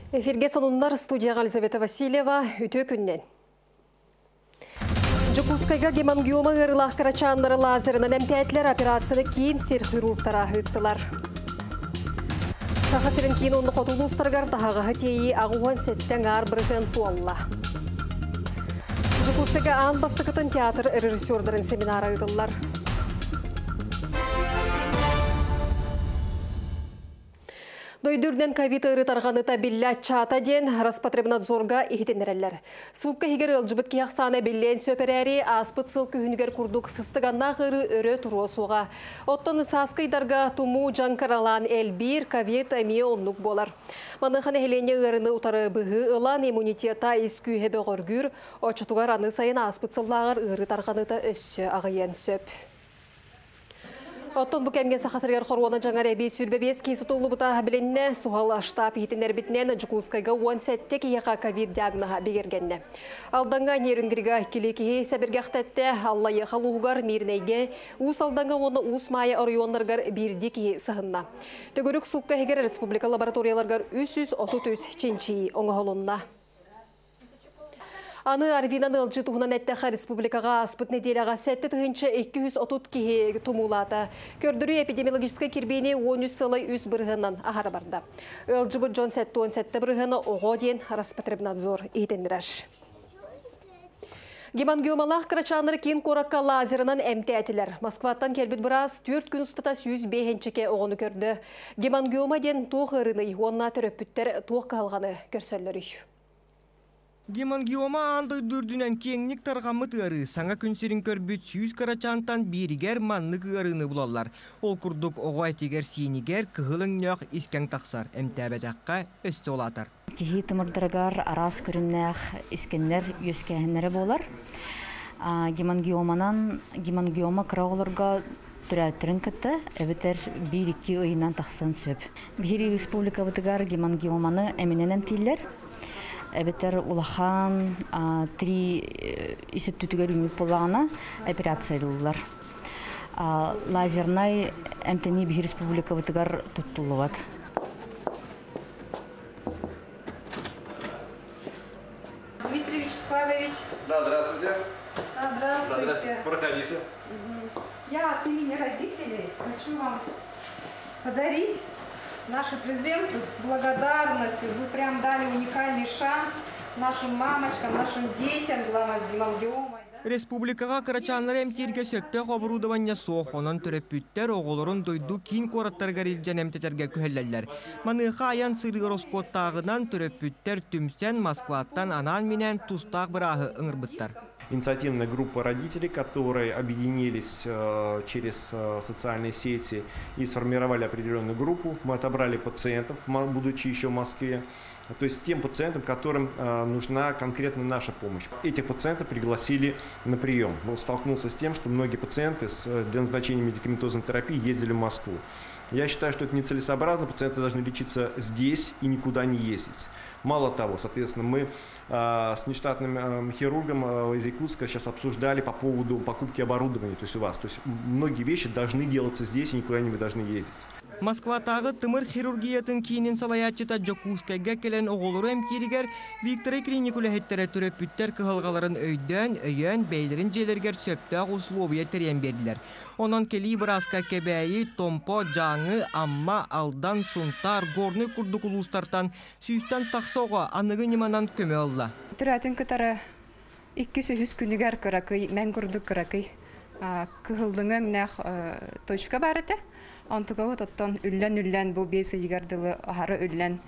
Эфирге сонундар студияға Елизавета Васильева үтө күннен. Жукускайга гемангиома ырылақ карачанлары лазерынан әмтәтлер операцияны кейін сер-хирургтара ыттылар. Саха сирен кейін онны қотулустаргар тағағы тейі ағуан сеттен ар бірген туалла. Жукускайга аң бастықытын театр режиссердарын семинары ыдылар. Дойдурден ковид ырытарғаны табилля чата ден Роспотребнадзорга ихтенерелер. Сулка хигер ылжыбыт кияқсаны билен сөперәри аспыт сыл күхінігер күрдік сыстығанна ғыры өрі тұру соға. Оттон саскайдарға туму жанкаралан әлбір ковид әме онлық болар. Маныхан әхелене ғырыны ұтары бұғы ұлан иммунитета искүйхебе ғоргүр, очытуғар аны сайын аспыт сыллағыр ырытарғаны да өссі ағыен сөп. Оттон bu кәмген сақасыргар қоруана жаңар әбей сүрбебес кейсі толы бұта біленне суғал штаб етінер бітінен Жукускайга 17 кияқа ковид диагнаға бегергенне. Алданға нерінгіріға келекеге сәбірге ақтәтті Алла еқалуғар мирнейге, ұс алданға оны ұс майы орионларғар бірді кей сығынна. Төгірік сұққа хегер республика лабораторияларғар 333 ченчи оңғалынна. Аны арвинан ылжы туғынан әттәқі республикаға аспыт неделяға сәтті тұғыншы 230 кеге тумулата. Көрдірі эпидемиологическа кірбейіне 13 сылай үз бірғынан ағары барда. Ылжы бұд жон сәтті бірғаны оға ден Роспотребнадзор етендірәш. Гемангиомалақ қырачанлары кен қораққа лазерынан әмті әтілер. Москваттан келбіт біраз 4 күн ұстата 105-чеке оғыны көрді. Гемангиома ден тоқ ұрыны, онына түріппіттер тоқ қалғаны көрсәлері. Гемангиома аңды дүрдінен кеңнік тарғамыт ұры, саңа күнсерін көрбіт 100 карачантан берігер маннық ұрыны бұлалар. Ол күрдік оға әтегер сенігер кығылың нөк искен тақсар, әмтәбәдәққа өсті олатар. Кехи тымырдырғар арас көріннәқ искеннер өскәхінері болар. Гемангиома қырағыларға түрәттірін кітті, әбітер 1-2 ұйынан тақсын сөп. Бейрі республика бұтығар гемангиоманы әмінен әмтейлер. Әбетер улахан 3 исет түтігер үміп болағына операция edildiler. Лазернай әмтені бір республика бұтығар тұттылуат. Дмитрий Вячеславович. Да, здравствуйте. Здравствуйте. Проходите. Я от имени родителей хочу вам подарить наши презенты с благодарностью. Вы прям дали уникальный шанс нашим мамочкам, нашим детям, главное, с гемангиомой. Республикаға қырачанлар әмтерге сөпті қобырудывanya соқонын түріппіттер оғылырын дойду кейін қораттарға релжен әмтетерге күхелләлер. Маныға аян сырғыр оскоттағынан түріппіттер түмсен Москваттан анан менен тустақ бірағы ыңырбыттар. Инициативная группа родителей, которые объединились через социальные сети и сформировали определенную группу. Мы отобрали пациентов, будучи еще в Москве, то есть тем пациентам, которым нужна конкретно наша помощь. Этих пациентов пригласили на прием. Он столкнулся с тем, что многие пациенты для назначения медикаментозной терапии ездили в Москву. Я считаю, что это нецелесообразно, пациенты должны лечиться здесь и никуда не ездить. Мало того, соответственно, мы с нештатным хирургом из Якутска сейчас обсуждали по поводу покупки оборудования, то есть у вас. То есть многие вещи должны делаться здесь и никуда не должны ездить. Москватағы тымыр хирургиятын кейінен салаятчыта Жукускайга келен оғылыры әмтерігер Виктория клиникулы әттері түріп бүттер кығылғаларын өйден, өйен, бәйлерін желергер сөптәғ условия тәрен берділер. Онан келі біразқа кәбәйі, томпо, жаңы, амма, алдан, сұнтар, горны күрдік ұлыстартан, сүйістен тақсоға анығы неманан көмі олла. Түрәтін күтары 200 күнігер күрәкій, мән күрдік күрәкій. Кығылдыңын нәқ точка бәріті. Антыгавы тоттан үллән бұл бейсі егерділі ағары үллән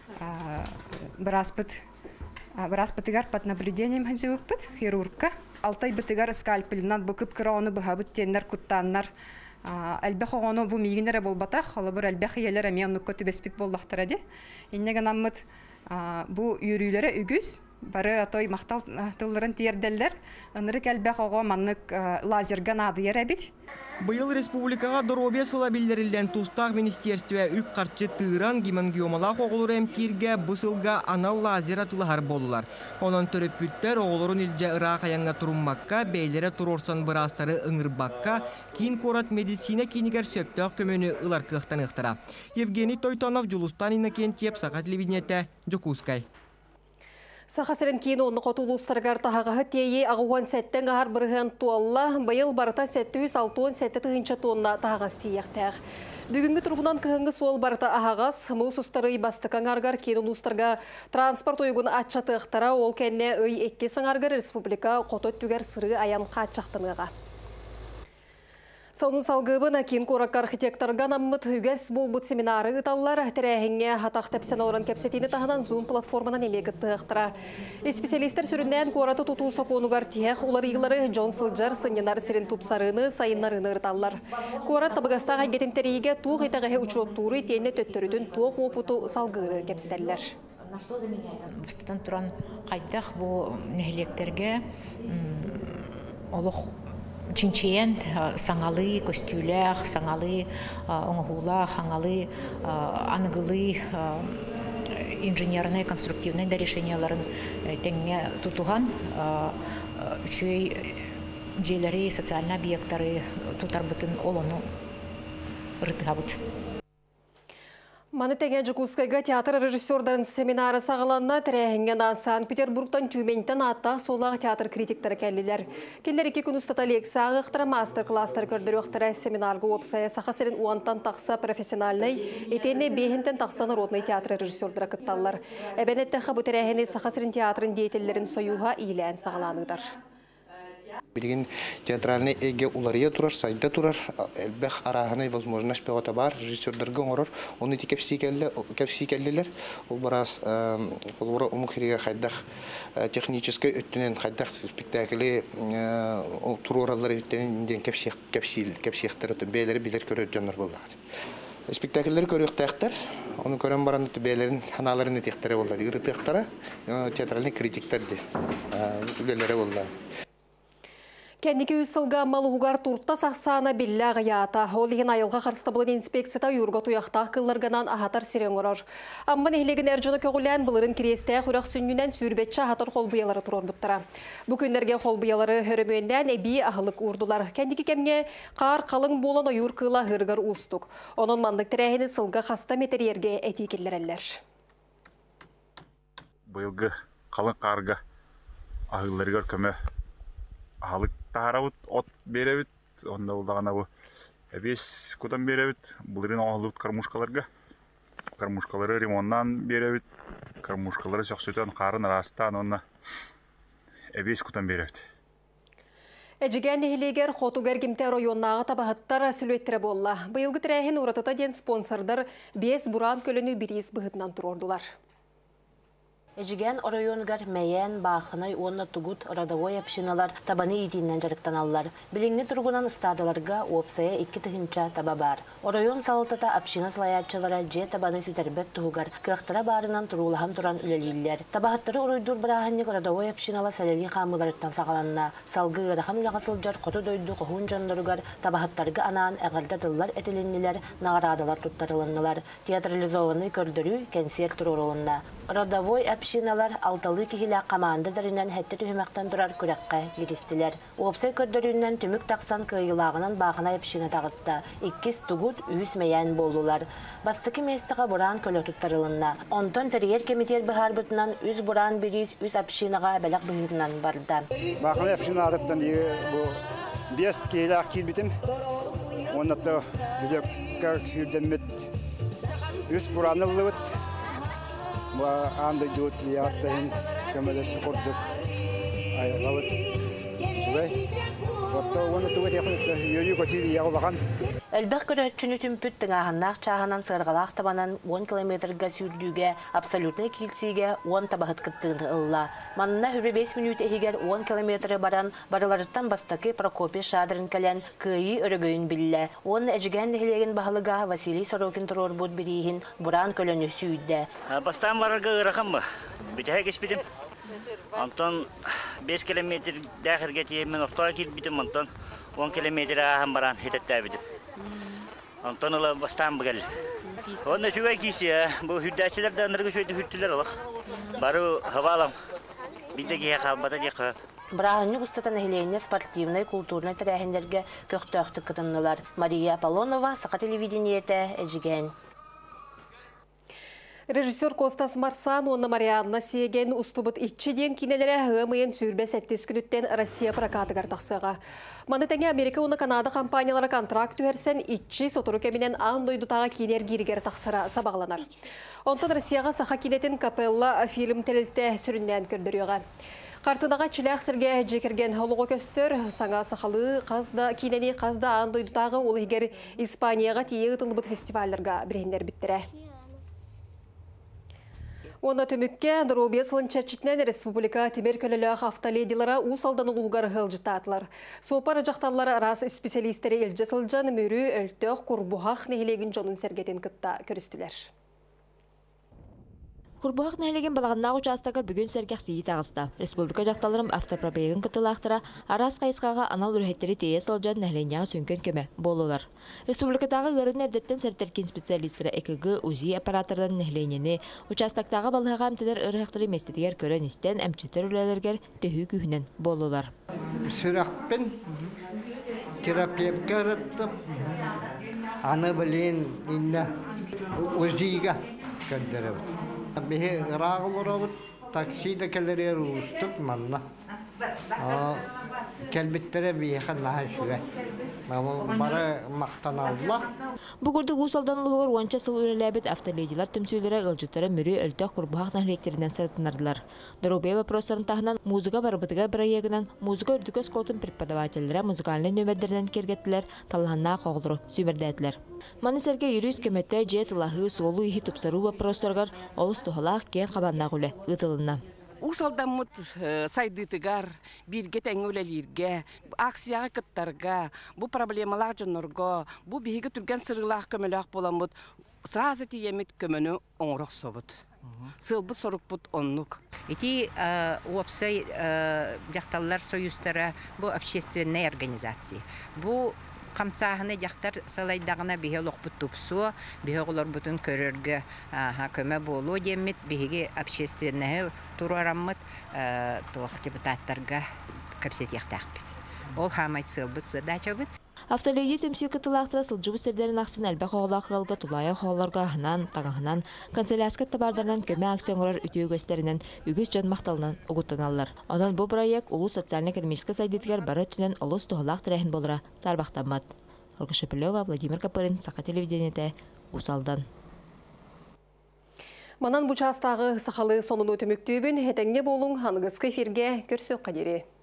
біраз бітігер пат наблюдением хәнжі өппіт хирургка. Алтай бітігер скальпелінан бұкып кірауыны бұға бүттенлер күттанлар. Әлбәқ оғаны бұл мейгінері бол батақ, алы бір әлбәқ елер әме онық көті бәспет болдақтыр әді. Иннеген аммыт бұл үйрілері үгіз, бары той мақтал тылларын тиерделлер. Аныры кәлбәк оға маннык лазерга надыер әбит. Быйыл республикаға дорубе сыла билдерилден тустақ министерстве үп қарчы тыыран гемангиомалақ оғылыр әмтирге бұсылға анал лазер атылығар болулар. Онан төріп бүттер оғылырын илже ұрақ аяңға тұруммаққа, бейлері тұрорсан бұрастары ыңырбаққа, кейін корат медицина кейінігер сөптіғ көмені ұлар қықтан ұқтыра. Евгений Тойтонов, Жулустан Иннокентьев, Сақа телевидениеті, Жокускай. Сахасырын кейін оны қотулустарғар тағағы тейе ағуан сәттен ғар бірген туалла, байыл барыта 760 тонна тағыз тейектәғ. Бүгінгі тұрғынан кығынғы сол барыта ағағас, мұс ұстары бастықан арғар кейін ұлыстарға транспорт ойығын атчаты ұқтара, ол кәнне өй еккесін арғар республика қотот түгер сыры аян қатшақтыныға. Сауны салғыбын кейін қорак архитекторға наммыт үгәс болбыт семинары ұталылар тәрәхіңе хатақ тәпсен орын кәпсетені тағынан Zoom платформанан емегітті ұқтыра. Специалистер сүрінден қораты тұту соқонуғар тияқ олар иғылары Джон Сылджар сыненар сирен тұпсарыны, сайынларыны ұталылар. Қорат табығастаға гетін тәрейге туғы етағығы ұчуоттуры тені төттірітін туық опыту салғыры кәпсетелілер. Бұстыдан тұран қайдақ бұл нәхілектерге олық Чинчиен саңалы костюлях, саңалы оңғула, хаңалы анығылы инженерные конструктивные решенияларын теңге тутуған үшөй жерлері социальный объекттары тутарбытын олону рытығабыт. Маны тәңе Жокускайға театр режиссердарын семинары сағыланна тәрәхінген Санкт-Петербургтан Тюменттен аттақ солағы театр критиктері кәлілер. Келдер 2 күн ұстата лекция ағықтыра мастер-кластар көрдір өқтірі семинарға опсая сақасырын уантан тақса профессиональный, етені бейхінтен тақса народный театр режиссердері күтталылар. Әбәнеттіқі бұ тәрәхіні сақасырын театрын деятелерін союға ийлән сағыланығдар. Билигин театральный эге улария турар, сайда турар, элбэх араханы возможность пегота бар, режиссердерге оңорор, оны ти кепси келлелер, ол барас колбора умухирия хайдах технический өттүнен хайдах спектакли туроралары өттүнен кепсиектер бейлери билер көрөт жандар болду. Спектакльлер көрөктәктер, оны көрөн баран бейлерин ханаларын тектери болду. Иртектара театральный критиктерди. Үлелери болду. Кәндікі үсілға малуғар туртта сақсана білі ғаята. Ол еген айылға қарыстабылын инспекцията үйірға тұяқтақ қылларғанан ағатар сирен ұрар. Амман әйлеген әржіні көғілән бұлырын кіресті құрақ сүннінен сүрбетші ағатар қолбыялары тұрор бұттыра. Бүкіндерге қолбыялары өрімөнден әбей ағылық ұрдылар. Кәндікі кәмге қар қалың болан ойыр қыла ғырғар ұстық. Оның мандық тірәхіні сылға қаста метерерге әтекелер әлілер. Бұйылғы қалың қарға ағыларғар көмі ағылық тағарауыт, от беревіт, онда олдағана бұл әбес көтен беревіт, бұлырын ағылыт кармушкаларға. Кармушкалары ремоннан беревіт, кармушкалары соқсөтен қарын растан, онна әбес көтен беревіт. Әжіген ехілегер қотугер кемтер ойоннағы табағыттар сүлеттірі болла. Бұйылғы тірәхін ұратыта ден спонсордар 5 буран көліні біріз бұғытынан тұрордылар. Эжиген оройонгар мәйен бақынай онна тугут родовой общиналар табаны итиннен жарықтан алылар. Біліңні тұрғынан ұстадыларға опсая 2 тығынча таба бар. Оройон салытата община слаятчылара же табаны сүтербет туғығар. Кықтыра барынан тұрулахан тұран үлелейлер. Табағыттары оройдур бірағынник родовой общинала сәлерген қамыларыттан сағаланна. Салғы ғырахан үлағасылжар қоты дойду қоғын жандырығар табағыттарға анан әғардадылар әтіленнелер нағарадалар тұттарылыннылар. Театрализованный көрдірі концерт тұрорылынна. Родовой общиналар алталы кихилä командадарынан хәтті түхімәқтен тұрар күрәққа керістілер. Опсай көрдөрүннән түмік тақсан кыйылағынан бағына община тағыста. 2 тугут үйіс мәйән болулар. Бастықы местіға бұран көлі тұттарылынна. Онтон тәрігер кемитер бұхар бұтынан үз бұран біріз үз общинаға бәлік бұхырынан барды. Бағына община адыптан бес кейләқ келбітім. Оннатты бүлекка хүрдемет үз бұранылы бұт. Anda jut lihatin kemudian sekorduk ayat laut, sudah. Waktu wanita tu dia yuri kecil dia olakan. Әлбәқ көрәтчіні түмпіттің ағыннақ чағынан сырғалақ табанан 10 километрға сүрдуге, абсолютный килсиге 10 табағыт кіттігін ұлла. Манына 5 минут әйгер 10 километрі баран, барыларыттан бастақы Прокопий шадырын кәлен күйі өрігөйін білі. Оның әжіген дәхілеген бағылыға Василий Сорокин тұрор бұд бірейін бұран көліні сүйді. Бастан барырға ұрақам ба? Бітәе кеспедім. Антон 5 километр дәхірге тиемен оқтуға келбітім, Антон 10 километр ағам баран хететтәбідім. Антон ұла бастан бұғал. Онда жүгай кейсі, бұл хүрдәшілерді анырғы шөйді хүрттілер олық. Бару хавалам. Биде ге халбата дек. Браханны устатан эхлейне спортивный, культурный тәрәхендерге көқтөқты кытыннылар. Мария Аполлонова, Сақа телевидениеті, әжіген. Режиссер Костас Марсан, онна Марианна Сиеген устубыт итчиден кинелері ғымыйын сүрбәс әттес күніттен Россия прокатыгар тақсыға. Маны тәңе Америка оны Канада компаниялары контракт түхерсен итчи сотыру кәмінен аң дойдутаға кинер гиргер тақсыра сабағланар. Онтан Россияға сақа кинетін Капелла фильм тәлілті сүрінден көрдіріға. Қартыдаға чиләқ сірге жекерген олығы көстір, саңа сақалы қазда кинені қазда аң дойдутаға ол егер Испанияға тие ұтылбыт фестивалларға бірендер біттірі. Онда төмікке Дробия сылынчатчитнен республика темер көлілі автоледилара усалдан ұлғар ғылжытатылар. Сопар жақталар рас специалистері елжі сылжан мөрі өлтөқ құрбуғақ нехелеген жонын сәргетін күтті көрістілер. Курбуак нәйлеген балағыннағы участакар бүгін сәргәқ сейі тағыста. Республика жақталарым автопробегін кытылақтыра арас қайысқаға анал үрхеттері тейе сылжан нәйленяғы сөнкен көмі болулар. Республикатағы ғырын әрдеттен сәртеркен специалистері ЭКГ УЗИ аппаратордан нәйленені участактағы балыға әмтедер ұрықтыры местетігер көрін істен әмчетер үлелергер төхі күйінен болулар. Сүрақпен терапевка ұрыттым. Аны білен инна УЗИға көндіріп. Бе рағылыр таксида келерер уступ манна. Келбеттері бейхан нағашуға. Бары мақтан алла. Бұғырды ғусалдан ұлығыр уанча сыл үреләбет автоледилар түмсөйлері ғылжыттары мүрі өлтіқ құрбұғақ нәхлектерінен сәртінардылар. Дорубея вопростарын тағынан музыка барбытыға бірайегінен музыка үрдікі сколтын преподавателері музыкальный нөмәддерінен кергеттілер, талғанна қоғылыру сүймердәділер. Манысерге юрист көмөттә жет лахы солу ихи тупсару вопростаргар олыс тухалақ кен қабанна ғулы ұтылынна. Усалдан мұт сайдытыгар, бирге тәңөлелерге, акцияға кыттарға, бұ проблемалар жонорға, бұ бейге түрген сырғылақ көмөлақ боламыд, сразы тиемет көмөні оңырақ собыд. Сылбы сорық бұд оннук. Эти опсай жақталар союзтары бұ общественные организации. Бұ қамсағыны жақтар салайдағына бейе лоқпыт тупсу, бейе олар бұтын көрерге көмі болу демет, бейге общественные турарамыд тоқ депутаттарға көпсет яқтақ бет. Ол хамай сылбыт задача бет. Автолеги төмсүй кытылақтыра сылжыбы сірдерін ақсын әлбәқ оғылақ ғылға тулайы оғыларға ғынан, тағағынан, канцеляскат табардарынан көмі аксионғырар үтіу көстерінен үгіз жон мақталынан ұғыттаналар. Онан бұл проект ұлы социально-экономическа сайдетігер бары түнен ұлыс тұғылақ тірәхін болыра сарбақтамад. Ольга Шепелева, Владимир Капырин, Сақа телевидениеті, Усалдан. Манан бұчастағы сақалы сонын өтіміктүйбін, әтәңге болың ханығыз кефирге көрсөк қадері.